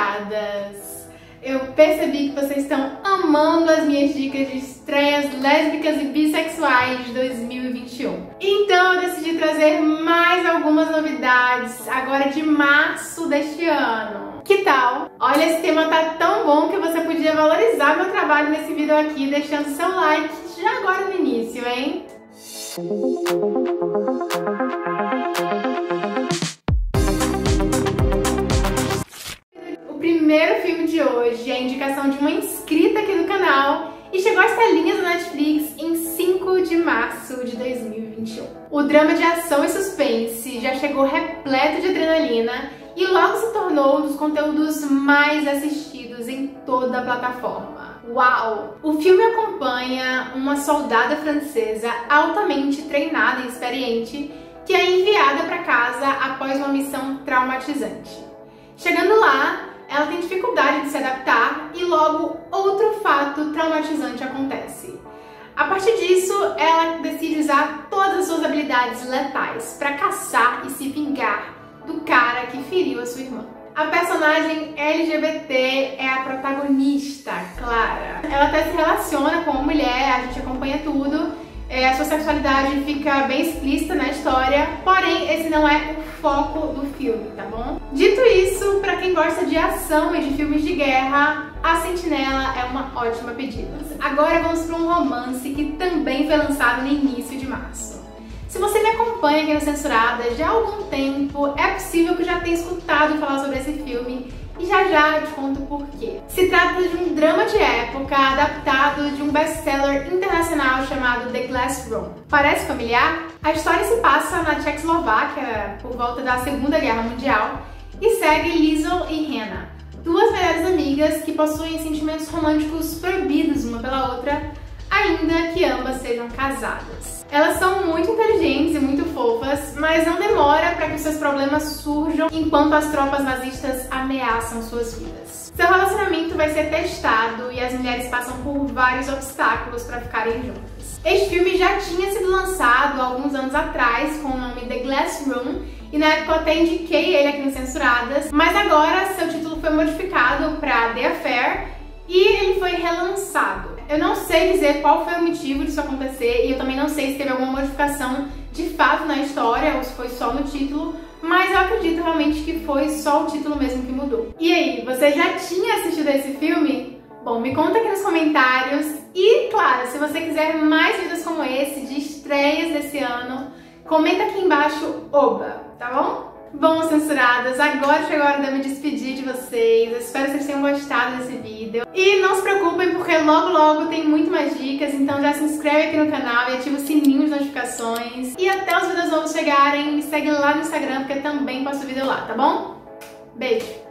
censuradas! Eu percebi que vocês estão amando as minhas dicas de estreias lésbicas e bissexuais de 2021. Então eu decidi trazer mais algumas novidades agora de março deste ano. Que tal? Olha, esse tema tá tão bom que você podia valorizar meu trabalho nesse vídeo aqui, deixando seu like já agora no início, hein? O primeiro filme de hoje é a indicação de uma inscrita aqui do canal e chegou às telinhas da Netflix em 5 de março de 2021. O drama de ação e suspense já chegou repleto de adrenalina e logo se tornou um dos conteúdos mais assistidos em toda a plataforma. Uau! O filme acompanha uma soldada francesa altamente treinada e experiente que é enviada para casa após uma missão traumatizante. Chegando lá, ela tem dificuldade de se adaptar e logo outro fato traumatizante acontece. A partir disso, ela decide usar todas as suas habilidades letais para caçar e se vingar do cara que feriu a sua irmã. A personagem LGBT é a protagonista, Clara. Ela até se relaciona com uma mulher, a gente acompanha tudo. A sua sexualidade fica bem explícita na história, porém esse não é o foco do filme, tá bom? Dito isso, pra quem gosta de ação e de filmes de guerra, A Sentinela é uma ótima pedida. Agora vamos para um romance que também foi lançado no início de março. Se você me acompanha aqui no Censuradas já há algum tempo, é possível que já tenha escutado falar sobre esse filme e já eu te conto por quê. Se trata de um drama de época adaptado de um best-seller internacional chamado The Glass Room. Parece familiar? A história se passa na Tchecoslováquia por volta da Segunda Guerra Mundial e segue Liesl e Hannah, duas melhores amigas que possuem sentimentos românticos proibidos uma pela outra, ainda que ambas sejam casadas. Elas são muito inteligentes e muito fofas, mas não demora para que seus problemas surjam enquanto as tropas nazistas ameaçam suas vidas. Seu relacionamento vai ser testado e as mulheres passam por vários obstáculos para ficarem juntas. Este filme já tinha sido lançado há alguns anos atrás com o nome The Glass Room e na época eu até indiquei ele aqui no Censuradas, mas agora seu título foi modificado para The Affair e ele foi relançado. Eu não sei dizer qual foi o motivo disso acontecer e eu também não sei se teve alguma modificação de fato na história ou se foi só no título, mas eu acredito realmente que foi só o título mesmo que mudou. E aí, você já tinha assistido esse filme? Bom, me conta aqui nos comentários e, claro, se você quiser mais vídeos como esse de estreias desse ano, comenta aqui embaixo oba, tá bom? Bom, Censuradas, agora chegou a hora de eu me despedir de vocês. Eu espero que vocês tenham gostado desse vídeo. E não se preocupem porque logo tem muito mais dicas, então já se inscreve aqui no canal e ativa o sininho de notificações. E até os vídeos novos chegarem, me segue lá no Instagram porque também posto vídeo lá, tá bom? Beijo!